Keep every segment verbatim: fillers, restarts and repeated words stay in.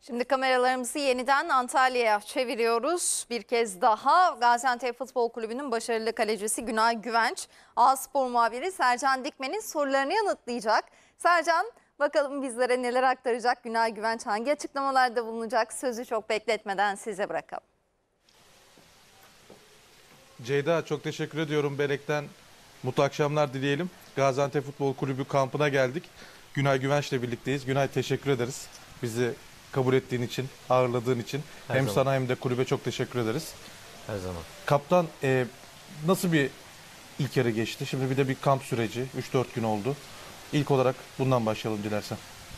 Şimdi kameralarımızı yeniden Antalya'ya çeviriyoruz. Bir kez daha Gaziantep Futbol Kulübü'nün başarılı kalecisi Günay Güvenç, A-Spor muhabiri Sercan Dikmen'in sorularını yanıtlayacak. Sercan, bakalım bizlere neler aktaracak? Günay Güvenç hangi açıklamalarda bulunacak? Sözü çok bekletmeden size bırakalım. Ceyda, çok teşekkür ediyorum. Belek'ten mutlu akşamlar dileyelim. Gaziantep Futbol Kulübü kampına geldik. Günay Güvenç'le birlikteyiz. Günay, teşekkür ederiz. Bizi kabul ettiğin için, ağırladığın için. Her hem zaman. sana hem de kulübe çok teşekkür ederiz. Her zaman. Kaptan, e, nasıl bir ilk yarı geçti? Şimdi bir de bir kamp süreci. üç dört gün oldu. İlk olarak bundan başlayalım dilersen.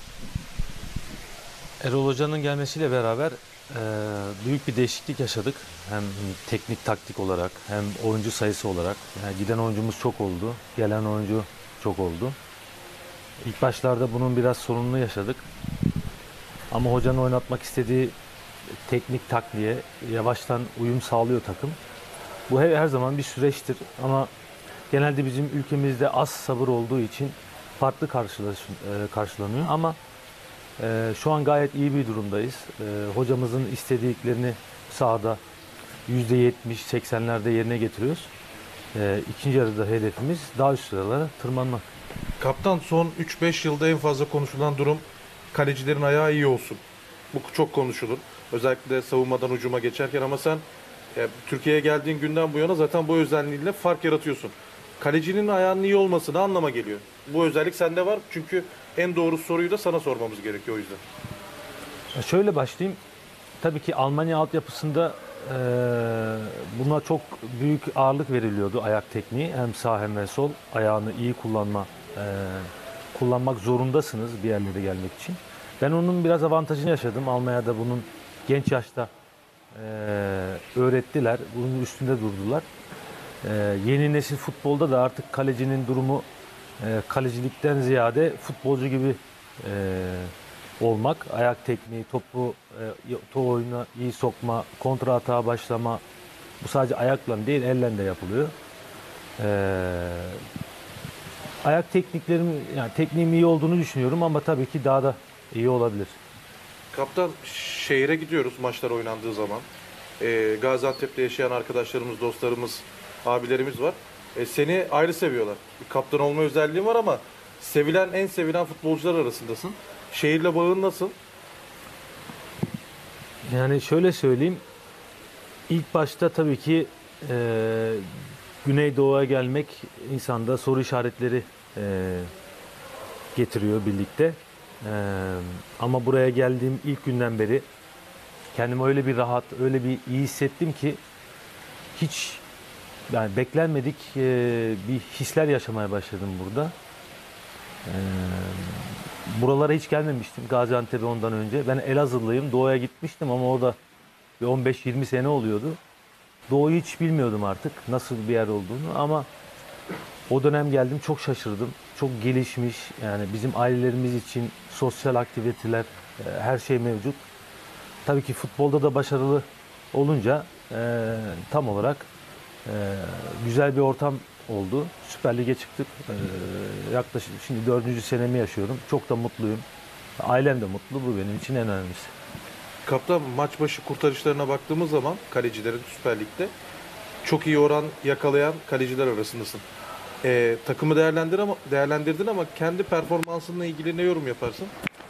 Erol Hoca'nın gelmesiyle beraber e, büyük bir değişiklik yaşadık. Hem teknik taktik olarak hem oyuncu sayısı olarak. Yani giden oyuncumuz çok oldu. Gelen oyuncu çok oldu. İlk başlarda bunun biraz sorununu yaşadık. Ama hocanın oynatmak istediği teknik taktiğe yavaştan uyum sağlıyor takım. Bu her, her zaman bir süreçtir ama genelde bizim ülkemizde az sabır olduğu için farklı karşılaş, e, karşılanıyor ama e, şu an gayet iyi bir durumdayız. E, hocamızın istediklerini sahada yüzde yetmiş seksenlerde yerine getiriyoruz. E, ikinci yarıda hedefimiz daha üst sıralara tırmanmak. Kaptan, son üç beş yılda en fazla konuşulan durum kalecilerin ayağı iyi olsun. Bu çok konuşulur. Özellikle savunmadan hücuma geçerken ama sen e, Türkiye'ye geldiğin günden bu yana zaten bu özelliğinle fark yaratıyorsun. Kalecinin ayağının iyi olması ne anlama geliyor? Bu özellik sende var çünkü en doğru soruyu da sana sormamız gerekiyor o yüzden. Şöyle başlayayım. Tabii ki Almanya altyapısında e, buna çok büyük ağırlık veriliyordu ayak tekniği. Hem sağ hem de sol ayağını iyi kullanma e, kullanmak zorundasınız bir yerlere gelmek için. Ben onun biraz avantajını yaşadım. Almanya'da bunun genç yaşta e, öğrettiler. Bunun üstünde durdular. E, yeni nesil futbolda da artık kalecinin durumu e, kalecilikten ziyade futbolcu gibi e, olmak. Ayak tekniği, topu e, top oyuna iyi sokma, kontra atağa başlama. Bu sadece ayakla değil, elle de yapılıyor. E, ayak tekniklerim, yani tekniğim iyi olduğunu düşünüyorum ama tabii ki daha da iyi olabilir. Kaptan, şehire gidiyoruz maçlar oynandığı zaman. E, Gaziantep'te yaşayan arkadaşlarımız, dostlarımız, abilerimiz var. E, seni ayrı seviyorlar. Bir kaptan olma özelliğin var ama sevilen, en sevilen futbolcular arasındasın. Şehirle bağın nasıl? Yani şöyle söyleyeyim, ilk başta tabii ki e, Güneydoğu'ya gelmek insanda soru işaretleri e, getiriyor birlikte. E, ama buraya geldiğim ilk günden beri kendimi öyle bir rahat, öyle bir iyi hissettim ki hiç yani beklenmedik e, bir hisler yaşamaya başladım burada. E, buralara hiç gelmemiştim Gaziantep'e ondan önce. Ben Elazığlıyım, Doğu'ya gitmiştim ama orada bir on beş yirmi sene oluyordu. Doğu'yu hiç bilmiyordum artık nasıl bir yer olduğunu ama o dönem geldim, çok şaşırdım. Çok gelişmiş, yani bizim ailelerimiz için sosyal aktiviteler, her şey mevcut. Tabii ki futbolda da başarılı olunca e, tam olarak e, güzel bir ortam oldu. Süper Lig'e çıktık. E, yaklaşık şimdi dördüncü senemi yaşıyorum. Çok da mutluyum. Ailem de mutlu. Bu benim için en önemlisi. Kaptan, maç başı kurtarışlarına baktığımız zaman kalecilerin Süper Lig'de çok iyi oran yakalayan kaleciler arasındasın. Ee, takımı değerlendir ama, değerlendirdin ama kendi performansınla ilgili ne yorum yaparsın?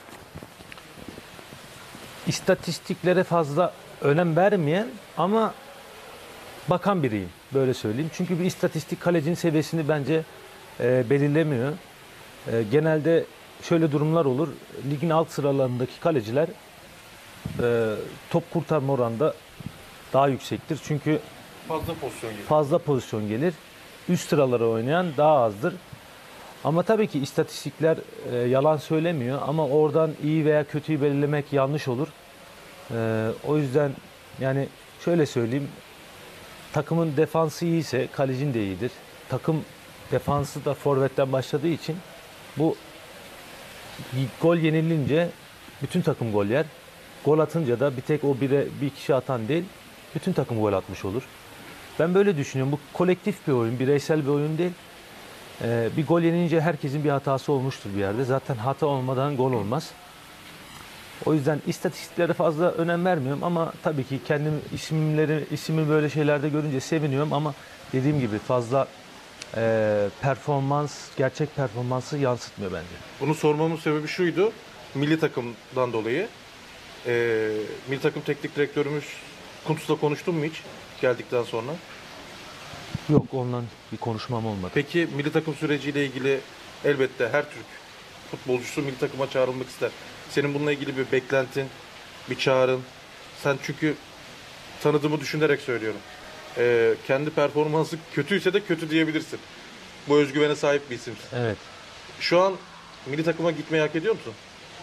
İstatistiklere fazla önem vermeyen ama bakan biriyim. Böyle söyleyeyim. Çünkü bir istatistik kalecinin seviyesini bence e, belirlemiyor. E, genelde şöyle durumlar olur. Ligin alt sıralarındaki kaleciler e, top kurtarma oranında daha yüksektir. Çünkü Fazla pozisyon geliyor. fazla pozisyon gelir. Üst sıralara oynayan daha azdır. Ama tabii ki istatistikler e, yalan söylemiyor ama oradan iyi veya kötüyü belirlemek yanlış olur. E, o yüzden yani şöyle söyleyeyim, takımın defansı iyiyse kalecin de iyidir. Takım defansı da forvetten başladığı için bu gol yenilince bütün takım gol yer. Gol atınca da bir tek o bire bir kişi atan değil, bütün takım gol atmış olur. Ben böyle düşünüyorum. Bu kolektif bir oyun, bireysel bir oyun değil. Ee, bir gol yenince herkesin bir hatası olmuştur bir yerde. Zaten hata olmadan gol olmaz. O yüzden istatistiklere fazla önem vermiyorum ama tabii ki kendim isimleri, ismi böyle şeylerde görünce seviniyorum ama dediğim gibi fazla e, performans, gerçek performansı yansıtmıyor bence. Bunu sormamın sebebi şuydu. Milli takımdan dolayı. Ee, milli takım teknik direktörümüz Kuntz'la konuştun mu hiç geldikten sonra? Yok, ondan bir konuşmam olmadı. Peki milli takım süreciyle ilgili elbette her Türk futbolcusu milli takıma çağrılmak ister. Senin bununla ilgili bir beklentin, bir çağrın. Sen çünkü tanıdığımı düşünerek söylüyorum. Ee, kendi performansı kötüyse de kötü diyebilirsin. Bu özgüvene sahip bir isimsin. Evet. Şu an milli takıma gitmeyi hak ediyor musun?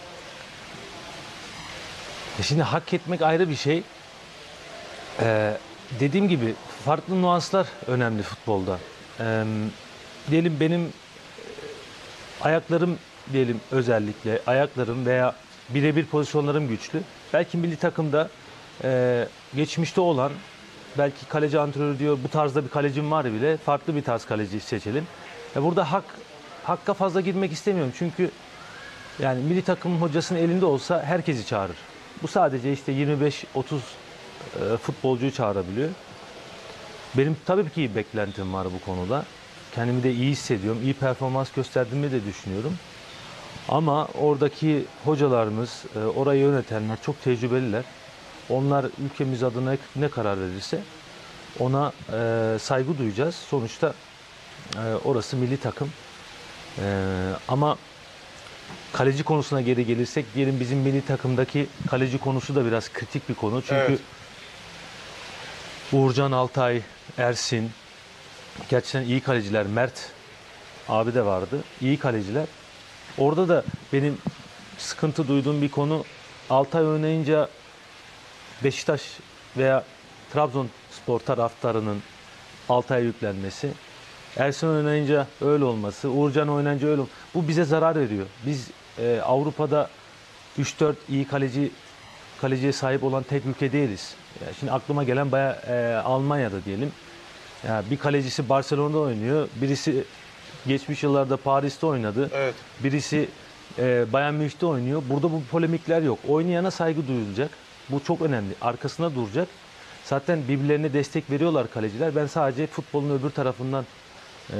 E Şimdi hak etmek ayrı bir şey. Ee, dediğim gibi farklı nüanslar önemli futbolda. Ee, diyelim benim e, ayaklarım diyelim özellikle ayaklarım veya birebir pozisyonlarım güçlü. Belki milli takımda e, geçmişte olan belki kaleci antrenörü diyor bu tarzda bir kalecim var bile farklı bir tarz kaleci seçelim. E burada hak hakka fazla girmek istemiyorum çünkü yani milli takım hocasının elinde olsa herkesi çağırır. Bu sadece işte yirmi beş otuz e, futbolcuyu çağırabiliyor. Benim tabii ki bir beklentim var bu konuda. Kendimi de iyi hissediyorum. İyi performans gösterdiğimi de düşünüyorum. Ama oradaki hocalarımız, e, orayı yönetenler çok tecrübeliler. Onlar ülkemiz adına ne karar verirse ona e, saygı duyacağız. Sonuçta e, orası milli takım. E, ama kaleci konusuna geri gelirsek diyelim bizim milli takımdaki kaleci konusu da biraz kritik bir konu. Çünkü Evet. Uğurcan Altay, Ersin gerçekten iyi kaleciler. Mert abi de vardı. İyi kaleciler. Orada da benim sıkıntı duyduğum bir konu Altay oynayınca Beşiktaş veya Trabzonspor taraftarının Altay'a yüklenmesi. Ersin oynayınca öyle olması, Uğurcan oynayınca öyle olması. Bu bize zarar veriyor. Biz e, Avrupa'da üç dört iyi kaleci kaleciye sahip olan tek ülke değiliz. Yani şimdi aklıma gelen bayağı e, Almanya'da diyelim. Yani bir kalecisi Barcelona'da oynuyor. Birisi geçmiş yıllarda Paris'te oynadı. Evet. Birisi e, Bayern Münih'te oynuyor. Burada bu polemikler yok. Oynayana saygı duyulacak. Bu çok önemli. Arkasına duracak. Zaten birbirlerine destek veriyorlar kaleciler. Ben sadece futbolun öbür tarafından e,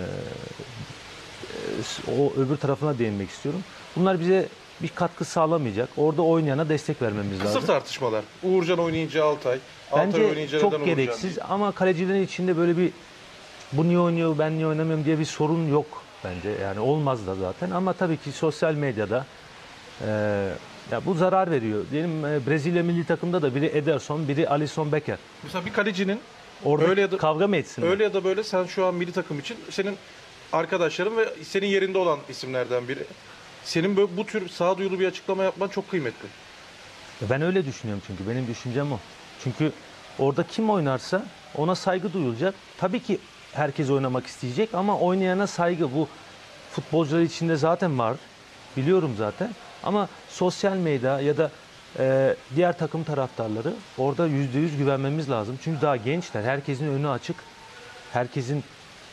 o öbür tarafına değinmek istiyorum. Bunlar bize bir katkı sağlamayacak. Orada oynayana destek vermemiz Kısır lazım. tartışmalar. Uğurcan oynayınca Altay. Altay Bence oynayınca çok neden Uğurcan gereksiz değil? ama kalecilerin içinde böyle bir bu niye oynuyor ben niye oynamıyorum diye bir sorun yok bence. Yani olmaz da zaten ama tabii ki sosyal medyada e, ya bu zarar veriyor. Diyelim e, Brezilya milli takımda da biri Ederson, biri Alisson Becker. Mesela bir kalecinin Orada öyle ya da, kavga mı etsinler? öyle ya da böyle sen şu an milli takım için senin arkadaşların ve senin yerinde olan isimlerden biri. Senin böyle bu tür sağduyulu bir açıklama yapman çok kıymetli. Ben öyle düşünüyorum çünkü benim düşüncem o. Çünkü orada kim oynarsa ona saygı duyulacak. Tabii ki herkes oynamak isteyecek ama oynayana saygı bu futbolcular içinde zaten var. Biliyorum zaten. Ama sosyal medya ya da e, diğer takım taraftarları orada yüzde yüz güvenmemiz lazım. Çünkü daha gençler. Herkesin önü açık. Herkesin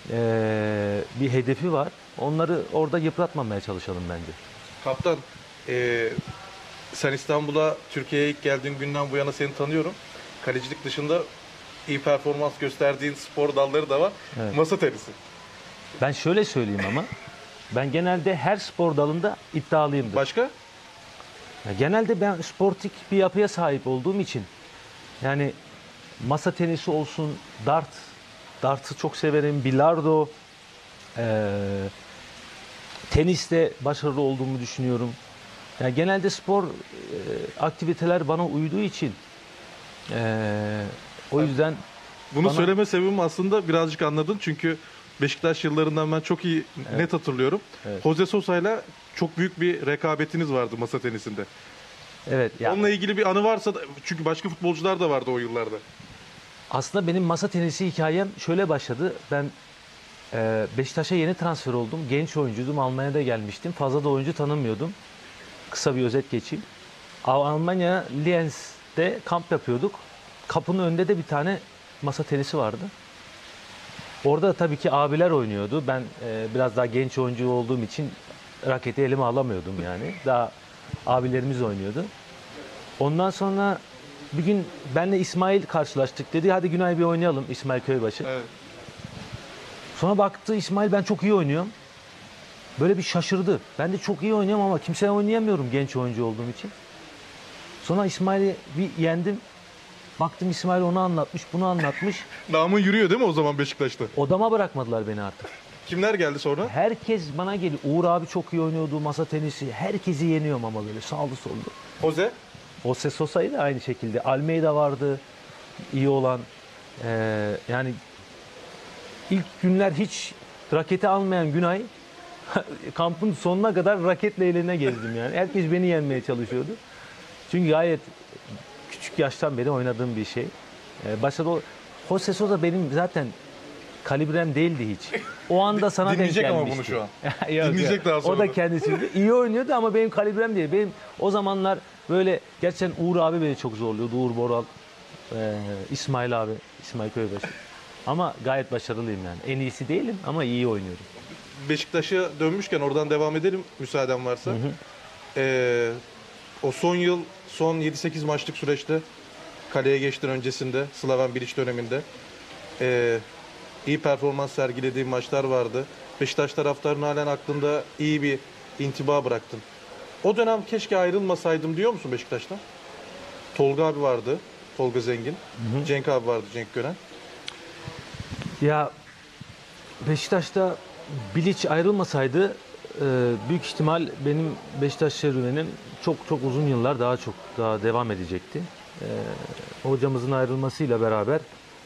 e, bir hedefi var. Onları orada yıpratmamaya çalışalım bence. Kaptan, eee, sen İstanbul'a, Türkiye'ye ilk geldiğin günden bu yana seni tanıyorum. Kalecilik dışında iyi performans gösterdiğin spor dalları da var. Evet. Masa tenisi. Ben şöyle söyleyeyim ama ben genelde her spor dalında iddialıyımdır. Başka? Ya genelde ben sportif bir yapıya sahip olduğum için yani masa tenisi olsun, dart, dartı çok severim, bilardo, eee teniste başarılı olduğumu düşünüyorum. Yani genelde spor eee, aktiviteler bana uyduğu için eee, o yüzden Bunu Bana- söyleme sebebim aslında birazcık anladın. Çünkü Beşiktaş yıllarından ben çok iyi, net hatırlıyorum. Evet. Jose Sosa'yla çok büyük bir rekabetiniz vardı masa tenisinde. evet ya Onunla ilgili bir anı varsa da, çünkü başka futbolcular da vardı o yıllarda. aslında benim masa tenisi hikayem şöyle başladı. Ben eee, Beşiktaş'a yeni transfer oldum. Genç oyuncuydum. Almanya'da gelmiştim. Fazla da oyuncu tanımıyordum. Kısa bir özet geçeyim. Al- Almanya Lienz'de kamp yapıyorduk. Kapının önünde de bir tane masa tenisi vardı. Orada tabii ki abiler oynuyordu. Ben e, biraz daha genç oyuncu olduğum için raketi elime alamıyordum yani. Daha abilerimiz oynuyordu. Ondan sonra bir gün benle İsmail karşılaştık. Dedi hadi Günay bir oynayalım, İsmail Köybaşı. Evet. Sonra baktı İsmail ben çok iyi oynuyorum. Böyle bir şaşırdı. Ben de çok iyi oynuyorum ama kimseye oynayamıyorum genç oyuncu olduğum için. Sonra İsmail'i bir yendim. Baktım İsmail onu anlatmış, bunu anlatmış. Namın yürüyor değil mi o zaman Beşiktaş'ta? Odama bırakmadılar beni artık. Kimler geldi sonra? Herkes bana geliyor. Uğur abi çok iyi oynuyordu, masa tenisi. Herkesi yeniyorum ama böyle sağlı sollu. Jose? Jose Sosa'yı da aynı şekilde. Almeida vardı, iyi olan. Ee, yani ilk günler hiç raketi almayan Günay, kampın sonuna kadar raketle eline gezdim yani. Herkes beni yenmeye çalışıyordu. Çünkü gayet küçük yaştan beri oynadığım bir şey. Ee, başarılı. Jose Sosa benim zaten kalibrem değildi hiç. O anda sana denk Dinleyecek gelmişti. ama bunu şu an. Yok, Dinleyecek yok. daha sonra. O da kendisi iyi oynuyordu ama benim kalibrem değil. Benim o zamanlar böyle gerçekten Uğur abi beni çok zorluyordu. Uğur Boral, e, İsmail abi, İsmail Köybaşı. Ama gayet başarılıyım yani. En iyisi değilim ama iyi oynuyorum. Beşiktaş'a dönmüşken oradan devam edelim müsaaden varsa. Hı hı. Ee, o son yıl, son yedi sekiz maçlık süreçte kaleye geçtin öncesinde, Slaven Bilic döneminde. Ee, iyi performans sergilediğin maçlar vardı. Beşiktaş taraftarının halen aklında iyi bir intiba bıraktın. O dönem keşke ayrılmasaydım diyor musun Beşiktaş'tan? Tolga abi vardı, Tolga Zengin. Hı hı. Cenk abi vardı, Cenk Gören. Ya Beşiktaş'ta Bilic ayrılmasaydı e, büyük ihtimal benim Beşiktaş serüvenim çok çok uzun yıllar daha çok daha devam edecekti. E, hocamızın ayrılmasıyla beraber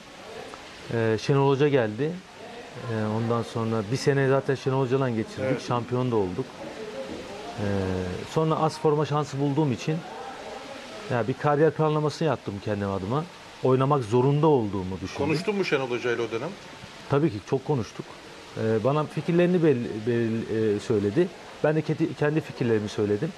e, Şenol Hoca geldi. E, ondan sonra bir sene zaten Şenol Hoca'yla geçirdik. Evet. Şampiyon da olduk. E, sonra az forma şansı bulduğum için ya bir kariyer planlaması yaptım kendim adıma. Oynamak zorunda olduğumu düşündüm. Konuştun mu Şenol Hoca ile o dönem? Tabii ki çok konuştuk. Ee, bana fikirlerini belli, belli, e, söyledi. Ben de kendi, kendi fikirlerimi söyledim.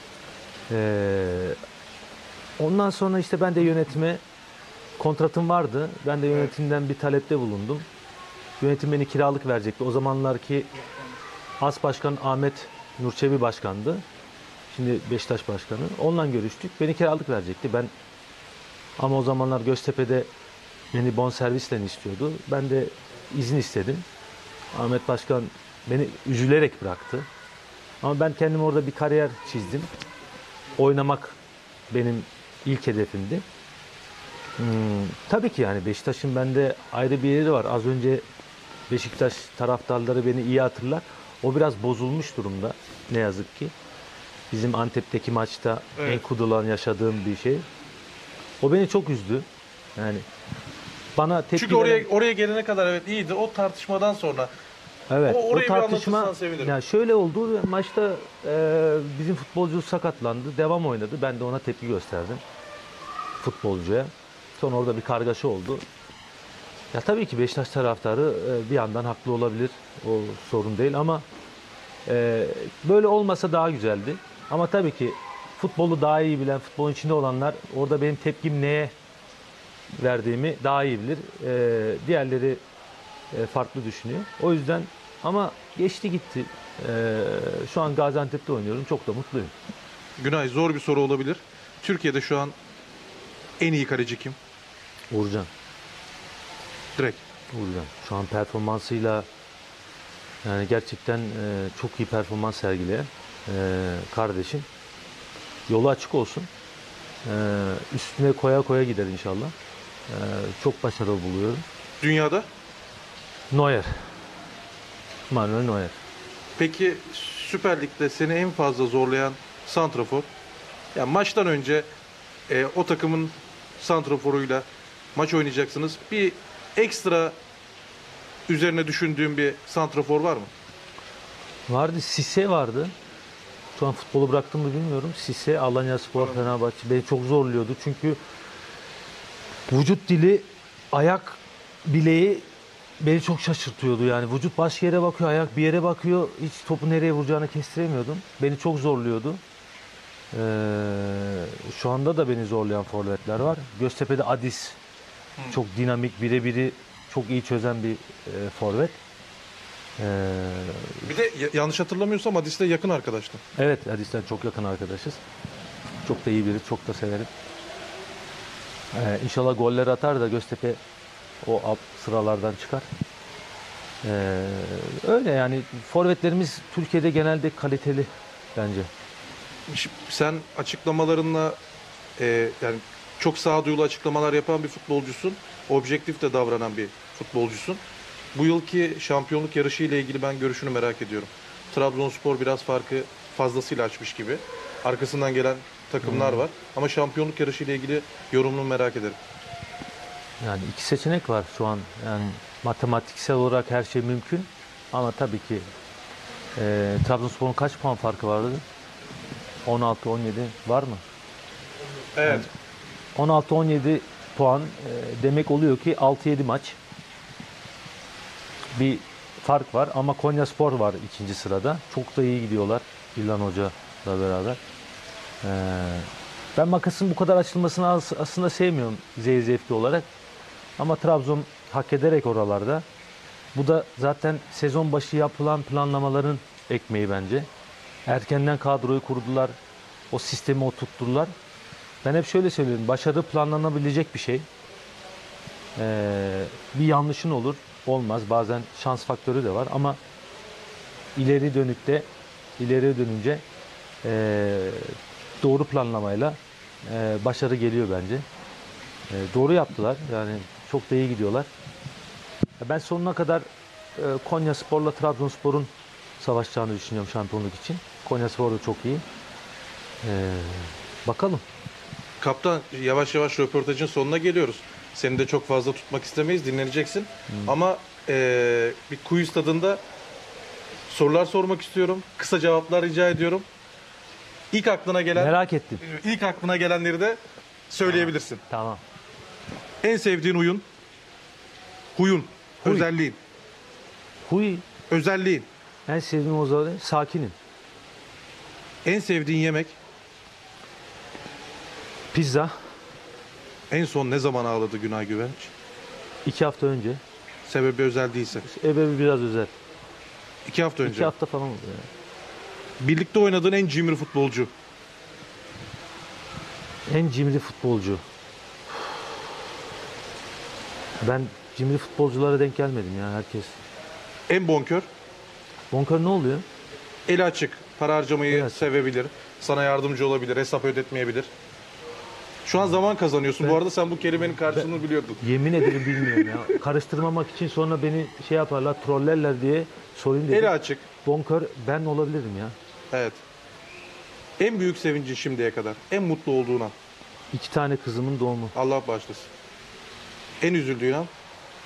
Ee, ondan sonra işte ben de yönetime kontratım vardı. Ben de yönetimden bir talepte bulundum. Yönetim beni kiralık verecekti. O zamanlarki As Başkan Ahmet Nurçevi Başkan'dı. Şimdi Beşiktaş Başkanı. Onunla görüştük. Beni kiralık verecekti. Ben ama o zamanlar Göztepe'de beni bonservisle istiyordu. Ben de izin istedim. Ahmet Başkan beni üzülerek bıraktı. Ama ben kendim orada bir kariyer çizdim. Oynamak benim ilk hedefimdi. Hmm, tabii ki yani Beşiktaş'ın bende ayrı bir yeri var. Az önce Beşiktaş taraftarları beni iyi hatırlar. O biraz bozulmuş durumda ne yazık ki. Bizim Antep'teki maçta evet. Enkudu'la yaşadığım bir şey. O beni çok üzdü. Yani bana tepki Çünkü oraya veren... oraya gelene kadar evet iyiydi. O tartışmadan sonra evet, o, o tartışma yani şöyle oldu. Maçta e, bizim futbolcu sakatlandı. Devam oynadı. Ben de ona tepki gösterdim. Futbolcuya. Sonra orada bir kargaşa oldu. Ya tabii ki Beşiktaş taraftarı e, bir yandan haklı olabilir. O sorun değil ama e, böyle olmasa daha güzeldi. Ama tabii ki futbolu daha iyi bilen, futbolun içinde olanlar orada benim tepkim neye verdiğimi daha iyi bilir. Ee, diğerleri e, farklı düşünüyor. O yüzden ama geçti gitti. Ee, şu an Gaziantep'te oynuyorum. Çok da mutluyum. Günay zor bir soru olabilir. Türkiye'de şu an en iyi kaleci kim? Uğurcan. Direkt. Uğurcan. Şu an performansıyla yani gerçekten e, çok iyi performans sergileyen e, kardeşim. Yolu açık olsun. E, üstüne koya koya gider inşallah. Ee, çok başarılı buluyorum. Dünyada? Neuer. Manuel Neuer. Peki Süper Lig'de seni en fazla zorlayan santrafor? Yani maçtan önce e, o takımın santraforuyla maç oynayacaksınız. Bir ekstra üzerine düşündüğün bir santrafor var mı? Vardı. Sisse vardı. Şu an futbolu bıraktım mı bilmiyorum. Sisse, Alanyaspor, Fenerbahçe beni çok zorluyordu. Çünkü vücut dili, ayak bileği beni çok şaşırtıyordu. Yani vücut başka yere bakıyor, ayak bir yere bakıyor. Hiç topu nereye vuracağını kestiremiyordum. Beni çok zorluyordu. Ee, şu anda da beni zorlayan forvetler var. Göztepe'de Adis. Çok dinamik, birebiri çok iyi çözen bir e, forvet. Ee, Bir de ya- yanlış hatırlamıyorsam Hadis'le yakın arkadaştı. evet, Hadis'ten çok yakın arkadaşız. Çok da iyi biri, çok da severim. Ee, inşallah goller atar da Göztepe o alt sıralardan çıkar. Ee, öyle yani forvetlerimiz Türkiye'de genelde kaliteli bence. Şimdi sen açıklamalarınla e, yani çok sağduyulu açıklamalar yapan bir futbolcusun. Objektif de davranan bir futbolcusun. Bu yılki şampiyonluk yarışı ile ilgili ben görüşünü merak ediyorum. Trabzonspor biraz farkı fazlasıyla açmış gibi. Arkasından gelen takımlar var. Ama şampiyonluk yarışı ile ilgili yorumunu merak ederim. Yani iki seçenek var şu an. Yani matematiksel olarak her şey mümkün. Ama tabii ki e, Trabzonspor'un kaç puan farkı vardı? on altı on yedi var mı? Evet. on altı on yedi puan e, demek oluyor ki altı yedi maç. Bir fark var ama Konyaspor var ikinci sırada. Çok da iyi gidiyorlar İlhan Hoca'la beraber. Ee, ben makasın bu kadar açılmasını as- aslında sevmiyorum zevzefli olarak. Ama Trabzon hak ederek oralarda. Bu da zaten sezon başı yapılan planlamaların ekmeği bence. Erkenden kadroyu kurdular. O sistemi oturttular. Ben hep şöyle söylüyorum. Başarı planlanabilecek bir şey. Ee, bir yanlışın olur. Olmaz. Bazen şans faktörü de var ama ileri dönükte ileri dönünce ee, doğru planlamayla ee, başarı geliyor bence. Ee, doğru yaptılar. Yani çok da iyi gidiyorlar. Ben sonuna kadar e, Konyaspor'la Trabzonspor'un savaşacağını düşünüyorum şampiyonluk için. Konyaspor da çok iyi. Ee, bakalım. Kaptan, yavaş yavaş röportajın sonuna geliyoruz. Seni de çok fazla tutmak istemeyiz, dinleneceksin. Ama eee, bir quiz tadında sorular sormak istiyorum. Kısa cevaplar rica ediyorum. İlk aklına gelen, Merak ettim. ilk aklına gelenleri de söyleyebilirsin. Tamam. En sevdiğin huyun, huyun, Huy. özelliğin, Huy. özelliğin. En sevdiğim o zaman sakinim. En sevdiğin yemek, Pizza. en son ne zaman ağladı Günay Güvenç? iki hafta önce. Sebebi özel değilse. Ebebi biraz özel. İki hafta önce. iki hafta falan oldu yani. Birlikte oynadığın en cimri futbolcu. En cimri futbolcu. Ben cimri futbolculara denk gelmedim ya herkes. En bonkör. Bonkör ne oluyor? Eli açık. Para harcamayı Eli açık. sevebilir. Sana yardımcı olabilir. Hesap ödetmeyebilir. Şu an zaman kazanıyorsun. Bu arada sen bu kelimenin karşılığını biliyordun. Yemin ederim bilmiyorum ya. Karıştırmamak için sonra beni şey yaparlar, trollerler diye sorayım dedim. Eli açık. Bonkör ben olabilirim ya. Evet. En büyük sevincin şimdiye kadar. En mutlu olduğun an. İki tane kızımın doğumu. Allah bağışlasın. En üzüldüğün an.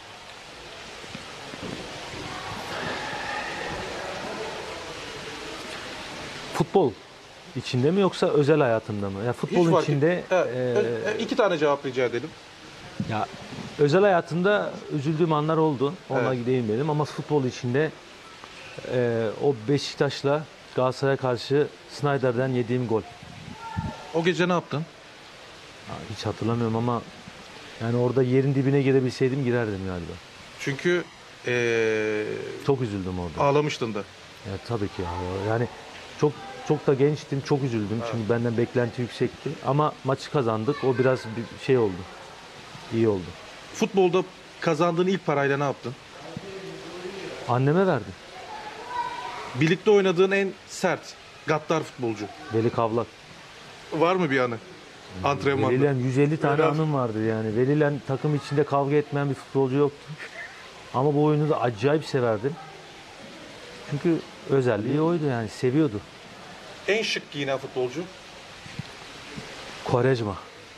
Futbol içinde mi yoksa özel hayatımda mı? Ya Hiç futbolun fark içinde et- Evet. e, Ö- e, iki tane cevap rica edelim. ya özel hayatımda üzüldüğüm anlar oldu. Ona Evet. gideyim dedim ama futbol içinde e, o Beşiktaş'la Galatasaray'a karşı Snyder'den yediğim gol. O gece ne yaptın? Ya hiç hatırlamıyorum ama yani orada yerin dibine girebilseydim girerdim galiba. Çünkü eee, Çok üzüldüm orada. ağlamıştın da. Ya, tabii ki ya. Yani çok çok da gençtim, çok üzüldüm çünkü benden beklenti yüksekti. Ama maçı kazandık. O biraz bir şey oldu. İyi oldu. Futbolda kazandığın ilk parayla ne yaptın? Anneme verdim. Birlikte oynadığın en sert, gaddar futbolcu. Veli Kavlak. Var mı bir anı? Antrenmanda. Velilen yüz elli tane Biraz- anım vardı yani. Velilen takım içinde kavga etmeyen bir futbolcu yoktu. Ama bu oyunu da acayip severdim. Çünkü özelliği oydu yani. Seviyordu. En şık giyinen futbolcu. Quaresma.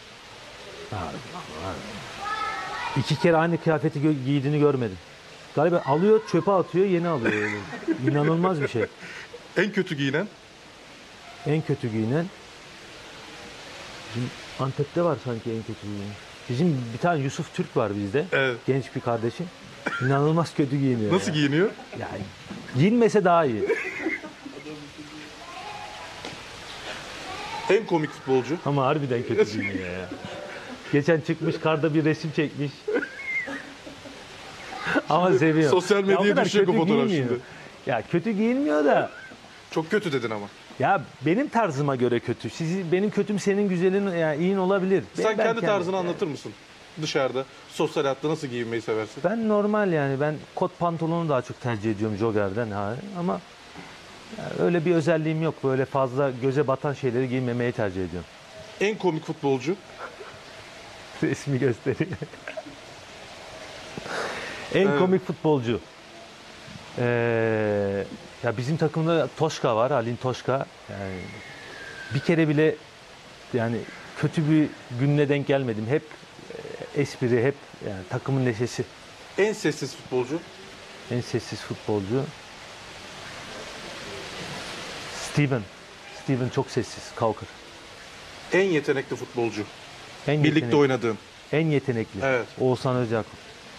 İki kere aynı kıyafeti gö- giydiğini görmedim. Galiba alıyor, çöpe atıyor, yeni alıyor öyle. İnanılmaz bir şey. En kötü giyinen. En kötü giyinen bizim Antep'te var sanki en kötü giyinen. Bizim bir tane Yusuf Türk var bizde. Evet. Genç bir kardeşim. İnanılmaz kötü giyiniyor. Nasıl ya. giyiniyor? Yani giyinmese daha iyi. En komik futbolcu. Ama harbiden kötü giyiniyor ya. Geçen çıkmış karda bir resim çekmiş. Ama seviyor. sosyal Ya o medyaya kadar düşecek o kötü fotoğraf giyinmiyor. şimdi. Ya kötü giyinmiyor da Çok kötü dedin ama. ya benim tarzıma göre kötü. Sizi benim kötüm senin güzelin ya iyin olabilir. Sen Ben- ben kendi tarzını yani- anlatır mısın? Dışarıda, sosyal hayatta nasıl giyinmeyi seversin? Ben normal yani ben kot pantolonu daha çok tercih ediyorum joggerden ha ama yani öyle bir özelliğim yok. Böyle fazla göze batan şeyleri giymemeyi tercih ediyorum. En komik futbolcu? Resmi göstereyim. En Evet. komik futbolcu. Ee, ya bizim takımda Toşka var, Halil Toşka. Yani bir kere bile yani kötü bir gününe denk gelmedim. Hep e, espri, hep yani takımın neşesi. En sessiz futbolcu? En sessiz futbolcu. Steven. Steven çok sessiz, kalkır. En yetenekli futbolcu? En Birlikte yetenekli, oynadığın. en yetenekli. Evet. Oğuzhan Özyakup.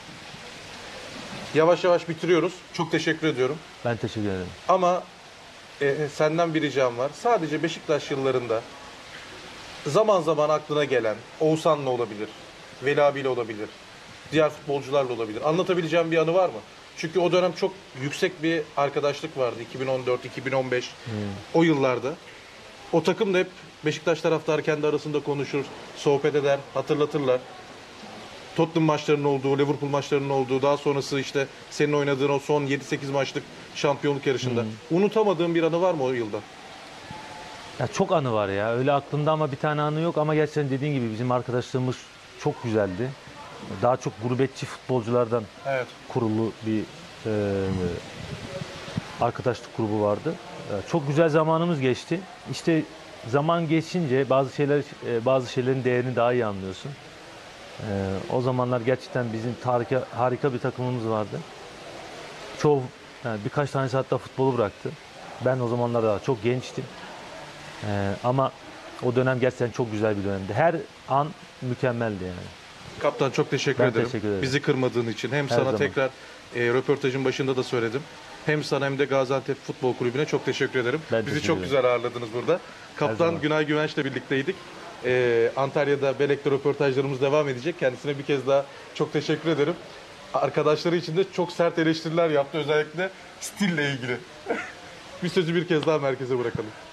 Yavaş yavaş bitiriyoruz. Çok teşekkür ediyorum. Ben teşekkür ederim. Ama e, senden bir ricam var. Sadece Beşiktaş yıllarında zaman zaman aklına gelen, Oğuzhan'la olabilir, Veli abiyle olabilir, diğer futbolcularla olabilir. Anlatabileceğim bir anı var mı? Çünkü o dönem çok yüksek bir arkadaşlık vardı. iki bin on dört iki bin on beş o yıllarda. O takım da hep Beşiktaş taraftarı kendi arasında konuşur, sohbet eder, hatırlatırlar. Tottenham maçlarının olduğu, Liverpool maçlarının olduğu, daha sonrası işte senin oynadığın o son yedi sekiz maçlık şampiyonluk yarışında. Unutamadığın bir anı var mı o yılda? Ya çok anı var ya. Öyle aklımda ama bir tane anı yok ama gerçekten dediğin gibi bizim arkadaşlığımız çok güzeldi. Daha çok gurbetçi futbolculardan Evet. kurulu bir e, arkadaşlık grubu vardı. E, çok güzel zamanımız geçti. İşte zaman geçince bazı şeyler e, bazı şeylerin değerini daha iyi anlıyorsun. E, o zamanlar gerçekten bizim harika harika bir takımımız vardı. Çoğu yani birkaç tanesi hatta futbolu bıraktı. Ben o zamanlar daha çok gençtim. E, ama o dönem gerçekten çok güzel bir dönemdi. Her an mükemmeldi yani. Kaptan çok teşekkür Ben ederim. teşekkür ederim. Bizi kırmadığın için. Hem Her sana zaman. tekrar e, röportajın başında da söyledim. Hem sana hem de Gaziantep Futbol Kulübü'ne çok teşekkür ederim. Ben Bizi teşekkür çok ederim. güzel ağırladınız burada. Kaptan zaman. Günay Güvenç'le birlikteydik. E, Antalya'da Belek'te röportajlarımız devam edecek. Kendisine bir kez daha çok teşekkür ederim. Arkadaşları için de çok sert eleştiriler yaptı. Özellikle stille ilgili. Bir sözü bir kez daha merkeze bırakalım.